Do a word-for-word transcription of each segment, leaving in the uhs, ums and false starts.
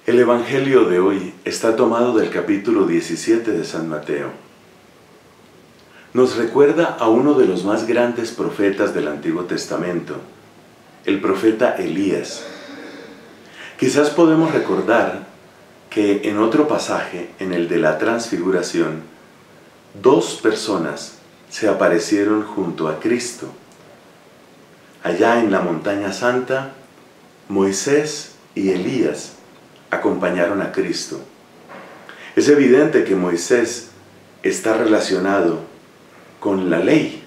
El Evangelio de hoy está tomado del capítulo diecisiete de San Mateo. Nos recuerda a uno de los más grandes profetas del Antiguo Testamento, el profeta Elías. Quizás podemos recordar que en otro pasaje, en el de la Transfiguración, dos personas se aparecieron junto a Cristo. Allá en la Montaña Santa, Moisés y Elías acompañaron a Cristo. Es evidente que Moisés está relacionado con la ley.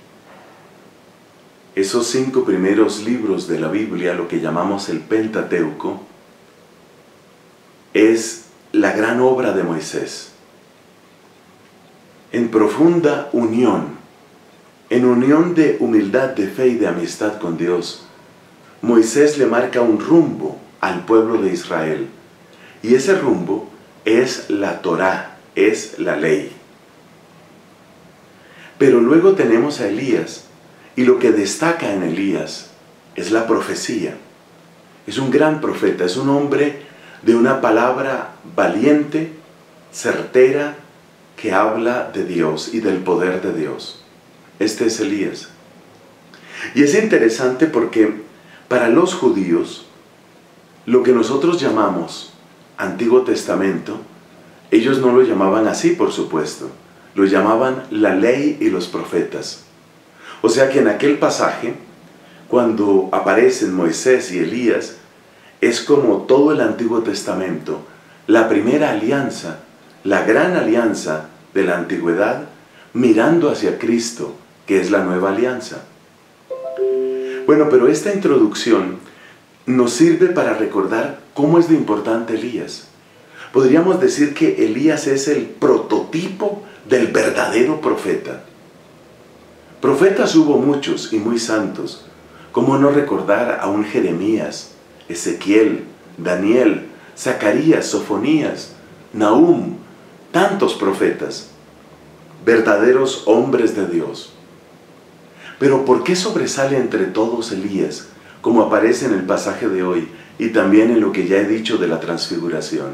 Esos cinco primeros libros de la Biblia, lo que llamamos el Pentateuco, es la gran obra de Moisés. En profunda unión, en unión de humildad, de fe y de amistad con Dios, Moisés le marca un rumbo al pueblo de Israel. Y ese rumbo es la Torá, es la ley. Pero luego tenemos a Elías, y lo que destaca en Elías es la profecía. Es un gran profeta, es un hombre de una palabra valiente, certera, que habla de Dios y del poder de Dios. Este es Elías. Y es interesante porque para los judíos, lo que nosotros llamamos Antiguo Testamento, ellos no lo llamaban así, por supuesto. Lo llamaban la ley y los profetas. O sea que en aquel pasaje, cuando aparecen Moisés y Elías, es como todo el Antiguo Testamento, la primera alianza, la gran alianza de la antigüedad, mirando hacia Cristo, que es la nueva alianza. Bueno, pero esta introducción nos sirve para recordar cómo es de importante Elías. Podríamos decir que Elías es el prototipo del verdadero profeta. Profetas hubo muchos y muy santos. ¿Cómo no recordar a un Jeremías, Ezequiel, Daniel, Zacarías, Sofonías, Nahum, tantos profetas, verdaderos hombres de Dios? Pero ¿por qué sobresale entre todos Elías, como aparece en el pasaje de hoy y también en lo que ya he dicho de la transfiguración?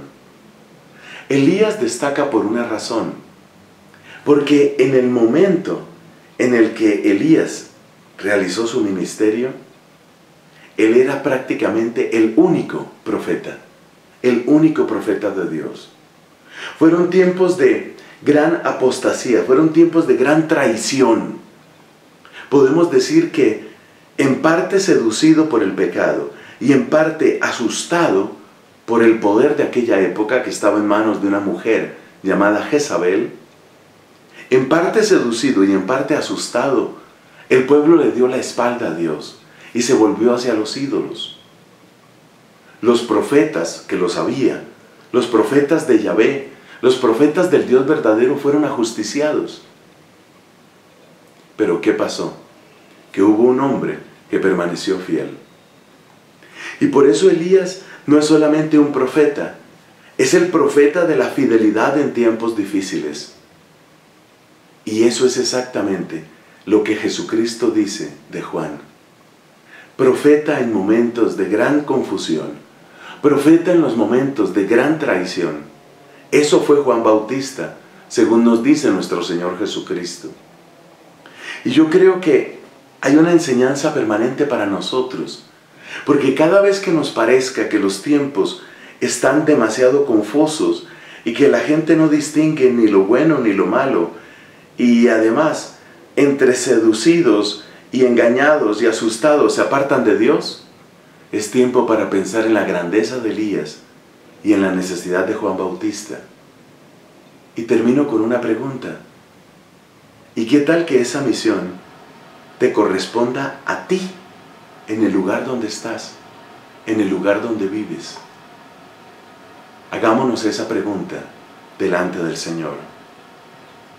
Elías destaca por una razón, porque en el momento en el que Elías realizó su ministerio, él era prácticamente el único profeta, el único profeta de Dios. Fueron tiempos de gran apostasía, fueron tiempos de gran traición. Podemos decir que en parte seducido por el pecado y en parte asustado por el poder de aquella época que estaba en manos de una mujer llamada Jezabel, en parte seducido y en parte asustado, el pueblo le dio la espalda a Dios y se volvió hacia los ídolos. Los profetas, que lo sabían, los profetas de Yahvé, los profetas del Dios verdadero fueron ajusticiados. Pero ¿qué pasó? Que hubo un hombre que permaneció fiel. Y por eso Elías no es solamente un profeta, es el profeta de la fidelidad en tiempos difíciles. Y eso es exactamente lo que Jesucristo dice de Juan. Profeta en momentos de gran confusión, profeta en los momentos de gran traición. Eso fue Juan Bautista, según nos dice nuestro Señor Jesucristo. Y yo creo que hay una enseñanza permanente para nosotros, porque cada vez que nos parezca que los tiempos están demasiado confusos y que la gente no distingue ni lo bueno ni lo malo, y además entre seducidos y engañados y asustados se apartan de Dios, es tiempo para pensar en la grandeza de Elías y en la necesidad de Juan Bautista. Y termino con una pregunta. ¿Y qué tal que esa misión te corresponda a ti, en el lugar donde estás, en el lugar donde vives? Hagámonos esa pregunta delante del Señor.